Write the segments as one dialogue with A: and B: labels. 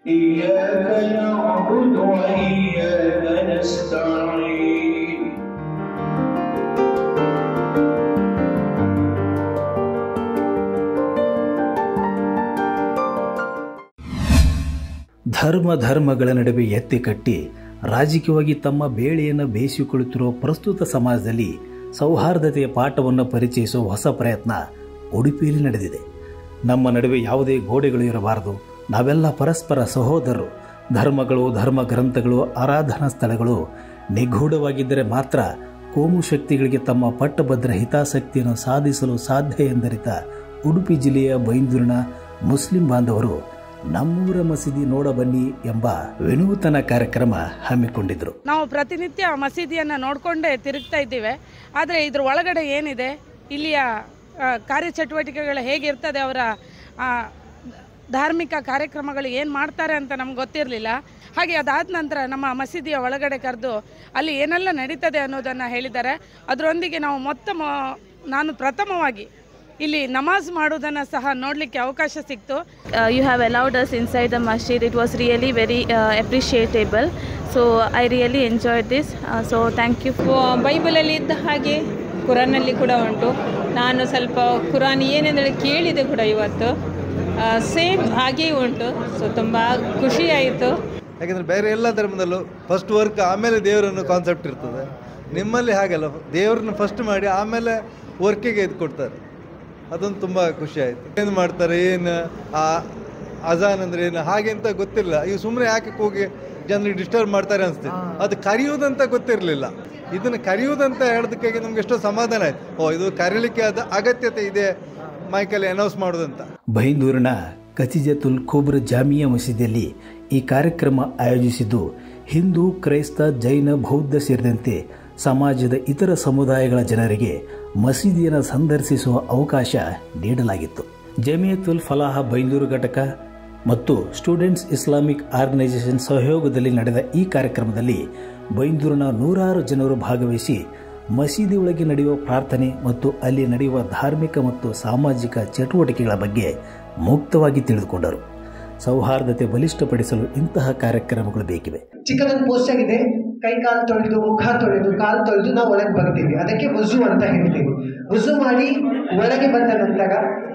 A: إياك نعبد وإياك نستعين
B: ಧರ್ಮಗಳ ನಡುವೆ ಎತ್ತಿ ಕಟ್ಟಿ ರಾಜಕೀಯವಾಗಿ ತಮ್ಮ ಬೇಳೆಯನ್ನು ಬೇಯಿಸಿಕೊಳ್ಳುತ್ತಿರುವ ಪ್ರಸ್ತುತ ಸಮಾಜದಲ್ಲಿ ಸೌಹಾರ್ದತೆಯ ಪಾಠವನ್ನು ಪರಿಚಯಿಸುವ ಹೊಸ ಪ್ರಯತ್ನ ಉಡುಪಿಯಲ್ಲಿ ನಡೆದಿದೆ. ನಮ್ಮ ನಡುವೆ ಯಾವುದೇ ಗೋಡೆಗಳು ಇರಬಾರದು, ನಾವೆಲ್ಲ ಪರಸ್ಪರ ಸಹೋದರರು, ಧರ್ಮಗಳು, ಧರ್ಮ ಗ್ರಂಥಗಳು, ಆರಾಧನಾ ಸ್ಥಳಗಳು ನಿಗೂಢವಾಗಿದ್ದರೆ ಮಾತ್ರ ಕೋಮು ಶಕ್ತಿಗಳಿಗೆ ತಮ್ಮ ಪಟ್ಟಭದ್ರ ಹಿತಾಸಕ್ತಿಯನ್ನು ಸಾಧಿಸಲು ಸಾಧ್ಯ ಎಂದರಿತ ಉಡುಪಿ ಜಿಲ್ಲೆಯ ಬೈಂದೂರಿನ ಮುಸ್ಲಿಂ ಬಾಂಧವರು ನಮ್ಮೂರ ಮಸೀದಿ ನೋಡ ಬನ್ನಿ ಎಂಬ ವಿನೂತನ ಕಾರ್ಯಕ್ರಮ ಹಮ್ಮಿಕೊಂಡಿದ್ರು.
C: ನಾವು ಪ್ರತಿನಿತ್ಯ ಮಸೀದಿಯನ್ನು ನೋಡಿಕೊಂಡೇ ತಿರುಗ್ತಾ ಇದ್ದೀವಿ. ಆದರೆ ಇದ್ರ ಒಳಗಡೆ ಏನಿದೆ, ಇಲ್ಲಿಯ ಕಾರ್ಯಚಟುವಟಿಕೆಗಳು ಹೇಗಿರ್ತದೆ, ಅವರ ಧಾರ್ಮಿಕ ಕಾರ್ಯಕ್ರಮಗಳು ಏನು ಮಾಡ್ತಾರೆ ಅಂತ ನಮ್ಗೆ ಗೊತ್ತಿರಲಿಲ್ಲ. ಹಾಗೆ ಅದಾದ ನಂತರ ನಮ್ಮ ಮಸೀದಿಯ ಒಳಗಡೆ ಕರೆದು ಅಲ್ಲಿ ಏನೆಲ್ಲ ನಡೀತದೆ ಅನ್ನೋದನ್ನು ಹೇಳಿದ್ದಾರೆ. ಅದರೊಂದಿಗೆ ನಾವು ನಾನು ಪ್ರಥಮವಾಗಿ ಇಲ್ಲಿ ನಮಾಜ್ ಮಾಡೋದನ್ನು ಸಹ ನೋಡಲಿಕ್ಕೆ ಅವಕಾಶ ಸಿಕ್ತು.
D: You have allowed us inside the masjid. It was really very appreciable. So I really enjoyed this. So thank you.
E: ಬೈಬಲಲ್ಲಿ ಇದ್ದ ಹಾಗೆ ಕುರಾನಲ್ಲಿ ಕೂಡ ಉಂಟು. ನಾನು ಸ್ವಲ್ಪ ಕುರಾನ್ ಏನೆಂದರೆ ಕೇಳಿದೆ ಕೂಡ ಇವತ್ತು, ಸೇಮ್ ಹಾಗೇ ಉಂಟು. ಸೊ ತುಂಬ ಖುಷಿ ಆಯಿತು.
F: ಯಾಕೆಂದರೆ ಬೇರೆ ಎಲ್ಲ ಧರ್ಮದಲ್ಲೂ ಫಸ್ಟ್ ವರ್ಕ್ ಆಮೇಲೆ ದೇವರನ್ನು ಕಾನ್ಸೆಪ್ಟ್ ಇರ್ತದೆ. ನಿಮ್ಮಲ್ಲಿ ಹಾಗಲ್ಲ, ದೇವ್ರನ್ನ ಫಸ್ಟ್ ಮಾಡಿ ಆಮೇಲೆ ವರ್ಕಿಗೆ ಇದು ಕೊಡ್ತಾರೆ. ಅದೊಂದು ತುಂಬ ಖುಷಿ ಆಯಿತು. ಏನು ಮಾಡ್ತಾರೆ, ಏನು ಅಜಾನ್ ಅಂದರೆ ಏನು ಹಾಗೆ ಅಂತ ಗೊತ್ತಿಲ್ಲ. ಇವು ಸುಮ್ಮನೆ ಯಾಕೆ ಹೋಗಿ ಜನರಿಗೆ ಡಿಸ್ಟರ್ಬ್ ಮಾಡ್ತಾರೆ ಅನಿಸ್ತೀವಿ. ಅದು ಕರೆಯುವುದಂತ ಗೊತ್ತಿರಲಿಲ್ಲ. ಇದನ್ನು ಕರೆಯುವುದಂತ ಹೇಳೋದಕ್ಕಾಗಿ ನಮ್ಗೆ ಎಷ್ಟೋ ಸಮಾಧಾನ ಆಯಿತು. ಇದು ಕರೀಲಿಕ್ಕೆ ಅಗತ್ಯತೆ ಇದೆ ಮೈಕಲ್ಲಿ ಅನೌನ್ಸ್ ಮಾಡೋದಂತ.
B: ಬೈಂದೂರಿನ ಕತಿಜತುಲ್ ಕುಬ್ರ ಜಾಮಿಯಾ ಮಸೀದಿಯಲ್ಲಿ ಈ ಕಾರ್ಯಕ್ರಮ ಆಯೋಜಿಸಿದ್ದು ಹಿಂದೂ, ಕ್ರೈಸ್ತ, ಜೈನ, ಬೌದ್ಧ ಸೇರಿದಂತೆ ಸಮಾಜದ ಇತರ ಸಮುದಾಯಗಳ ಜನರಿಗೆ ಮಸೀದಿಯನ್ನು ಸಂದರ್ಶಿಸುವ ಅವಕಾಶ ನೀಡಲಾಗಿತ್ತು. ಜಮಿಯತುಲ್ ಫಲಾಹ ಬೈಂದೂರು ಘಟಕ ಮತ್ತು ಸ್ಟೂಡೆಂಟ್ಸ್ ಇಸ್ಲಾಮಿಕ್ ಆರ್ಗನೈಸೇಷನ್ ಸಹಯೋಗದಲ್ಲಿ ನಡೆದ ಈ ಕಾರ್ಯಕ್ರಮದಲ್ಲಿ ಬೈಂದೂರಿನ ನೂರಾರು ಜನರು ಭಾಗವಹಿಸಿ ಮಸೀದಿ ಒಳಗೆ ನಡೆಯುವ ಪ್ರಾರ್ಥನೆ ಮತ್ತು ಅಲ್ಲಿ ನಡೆಯುವ ಧಾರ್ಮಿಕ ಮತ್ತು ಸಾಮಾಜಿಕ ಚಟುವಟಿಕೆಗಳ ಬಗ್ಗೆ ಮುಕ್ತವಾಗಿ ತಿಳಿದುಕೊಂಡರು. ಸೌಹಾರ್ದತೆ ಬಲಿಷ್ಠಪಡಿಸಲು ಇಂತಹ ಕಾರ್ಯಕ್ರಮಗಳು ಬೇಕಿವೆ.
G: ಚಿಕ್ಕದೊಂದು ಪೋಸ್ಟ್ ಆಗಿದೆ, ಕೈ ಕಾಲು ತೊಳೆದು, ಮುಖ ತೊಳೆದು, ಕಾಲು ತೊಳೆದು ನಾವು ಒಳಗೆ ಬರ್ತೀವಿ. ಅದಕ್ಕೆ ವಜು ಅಂತ ಹೇಳ್ತೀವಿ. ವಜು ಮಾಡಿ ಒಳಗೆ ಬಂದ ನಂತರ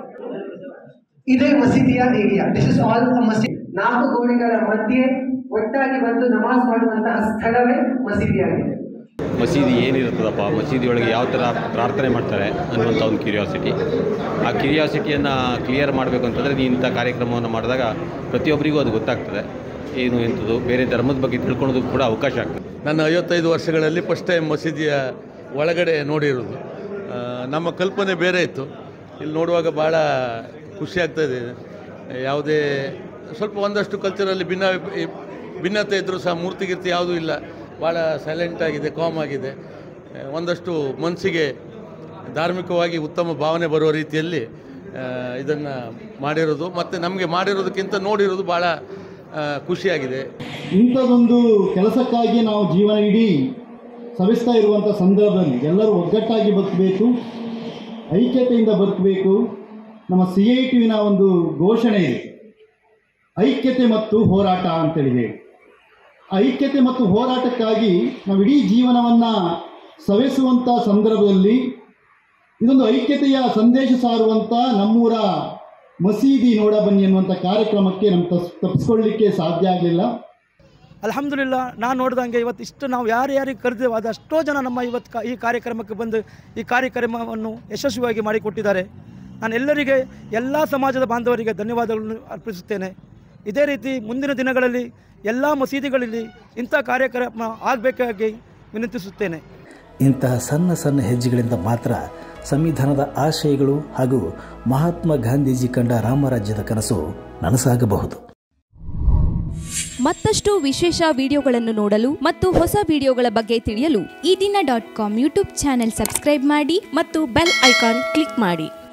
G: ಇದೇ ಮಸೀದಿಯ ಏರಿಯಾ. ದಿಸ್ ಇಸ್ ಆಲ್ ಮಸೀದಿ. 4 ಗೋಡೆಗಳ ಮಧ್ಯೆ ಒಟ್ಟಾಗಿ ಬಂದು ನಮಾಜ್ ಮಾಡುವಂತಹ ಸ್ಥಳವೇ ಮಸೀದಿಯಾಗಿದೆ.
H: ಮಸೀದಿ ಏನಿರ್ತದಪ್ಪ, ಮಸೀದಿ ಒಳಗೆ ಯಾವ ಥರ ಪ್ರಾರ್ಥನೆ ಮಾಡ್ತಾರೆ ಅನ್ನುವಂಥ ಒಂದು ಕ್ಯೂರಿಯಾಸಿಟಿ. ಆ ಕ್ಯೂರಿಯಾಸಿಟಿಯನ್ನು ಕ್ಲಿಯರ್ ಮಾಡಬೇಕು ಅಂತಂದರೆ ಇಂಥ ಕಾರ್ಯಕ್ರಮವನ್ನು ಮಾಡಿದಾಗ ಪ್ರತಿಯೊಬ್ಬರಿಗೂ ಅದು ಗೊತ್ತಾಗ್ತದೆ. ಏನು ಎಂಥದ್ದು ಬೇರೆ ಧರ್ಮದ ಬಗ್ಗೆ ತಿಳ್ಕೊಳ್ಳೋದಕ್ಕೆ ಕೂಡ ಅವಕಾಶ ಆಗ್ತದೆ.
I: ನನ್ನ 55 ವರ್ಷಗಳಲ್ಲಿ ಫಸ್ಟ್ ಟೈಮ್ ಮಸೀದಿಯ ಒಳಗಡೆ ನೋಡಿರೋದು. ನಮ್ಮ ಕಲ್ಪನೆ ಬೇರೆ ಇತ್ತು, ಇಲ್ಲಿ ನೋಡುವಾಗ ಭಾಳ ಖುಷಿ ಆಗ್ತಾಯಿದೆ. ಯಾವುದೇ ಸ್ವಲ್ಪ ಒಂದಷ್ಟು ಕಲ್ಚರಲ್ಲಿ ಭಿನ್ನತೆ ಇದ್ದರೂ ಸಹ ಮೂರ್ತಿ ಯಾವುದೂ ಇಲ್ಲ. ಭಾಳ ಸೈಲೆಂಟ್ ಆಗಿದೆ, ಕಾಮ್ ಆಗಿದೆ. ಒಂದಷ್ಟು ಮನಸ್ಸಿಗೆ ಧಾರ್ಮಿಕವಾಗಿ ಉತ್ತಮ ಭಾವನೆ ಬರುವ ರೀತಿಯಲ್ಲಿ ಇದನ್ನು ಮಾಡಿರೋದು. ಮತ್ತು ನಮಗೆ ಮಾಡಿರೋದಕ್ಕಿಂತ ನೋಡಿರೋದು ಭಾಳ ಖುಷಿಯಾಗಿದೆ.
J: ಇಂಥದ್ದೊಂದು ಕೆಲಸಕ್ಕಾಗಿ ನಾವು ಜೀವನ ಇಡೀ ಸವಿಸ್ತಾ ಇರುವಂಥ ಸಂದರ್ಭದಲ್ಲಿ ಎಲ್ಲರೂ ಒಗ್ಗಟ್ಟಾಗಿ ಬದುಕಬೇಕು, ಐಕ್ಯತೆಯಿಂದ ಬದುಕಬೇಕು. ನಮ್ಮ CITUವಿನ ಒಂದು ಘೋಷಣೆ ಇದೆ, ಐಕ್ಯತೆ ಮತ್ತು ಹೋರಾಟ ಅಂತೇಳಿ ಹೇಳಿ. ಐಕ್ಯತೆ ಮತ್ತು ಹೋರಾಟಕ್ಕಾಗಿ ನಾವು ಇಡೀ ಜೀವನವನ್ನು ಸವೆಸುವಂಥ ಸಂದರ್ಭದಲ್ಲಿ ಇದೊಂದು ಐಕ್ಯತೆಯ ಸಂದೇಶ ಸಾರುವಂಥ ನಮ್ಮೂರ ಮಸೀದಿ ನೋಡ ಬನ್ನಿ ಅನ್ನುವಂಥ ಕಾರ್ಯಕ್ರಮಕ್ಕೆ ನಮ್ಮ ತಪ್ಪಿಸ್ಕೊಳ್ಳಿಕ್ಕೆ ಸಾಧ್ಯ ಆಗಲಿಲ್ಲ.
K: ಅಲ್ಹಮ್ದುಲಿಲ್ಲಾ, ನಾನು ನೋಡಿದಂಗೆ ಇವತ್ತಿಷ್ಟು ನಾವು ಯಾರ್ಯಾರಿಗೆ ಕರೆದೇವು ಅದೆಷ್ಟೋ ಜನ ನಮ್ಮ ಇವತ್ತು ಈ ಕಾರ್ಯಕ್ರಮಕ್ಕೆ ಬಂದು ಈ ಕಾರ್ಯಕ್ರಮವನ್ನು ಯಶಸ್ವಿಯಾಗಿ ಮಾಡಿಕೊಟ್ಟಿದ್ದಾರೆ. ನಾನು ಎಲ್ಲರಿಗೆ, ಎಲ್ಲ ಸಮಾಜದ ಬಾಂಧವರಿಗೆ ಧನ್ಯವಾದಗಳನ್ನು ಅರ್ಪಿಸುತ್ತೇನೆ. ಇದೇ ರೀತಿ ಮುಂದಿನ ದಿನಗಳಲ್ಲಿ ಎಲ್ಲ ಮಸೀದಿಗಳಲ್ಲಿ ಇಂಥ ಕಾರ್ಯಕ್ರಮ ಆಗಬೇಕಾಗಿ ವಿನಂತಿಸುತ್ತೇನೆ.
B: ಇಂತಹ ಸಣ್ಣ ಸಣ್ಣ ಹೆಜ್ಜೆಗಳಿಂದ ಮಾತ್ರ ಸಂವಿಧಾನದ ಆಶಯಗಳು ಹಾಗೂ ಮಹಾತ್ಮ ಗಾಂಧೀಜಿ ಕಂಡ ರಾಮರಾಜ್ಯದ ಕನಸು ನನಸಾಗಬಹುದು.
L: ಮತ್ತಷ್ಟು ವಿಶೇಷ ವಿಡಿಯೋಗಳನ್ನು ನೋಡಲು ಮತ್ತು ಹೊಸ ವಿಡಿಯೋಗಳ ಬಗ್ಗೆ ತಿಳಿಯಲು eDina.com ಯೂಟ್ಯೂಬ್ ಚಾನೆಲ್ ಸಬ್ಸ್ಕ್ರೈಬ್ ಮಾಡಿ ಮತ್ತು ಬೆಲ್ ಐಕಾನ್ ಕ್ಲಿಕ್ ಮಾಡಿ.